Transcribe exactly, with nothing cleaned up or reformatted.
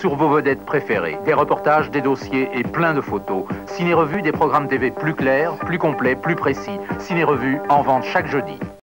sur vos vedettes préférées. Des reportages, des dossiers et plein de photos. Ciné Revue, des programmes T V plus clairs, plus complets, plus précis. Ciné Revue, en vente chaque jeudi.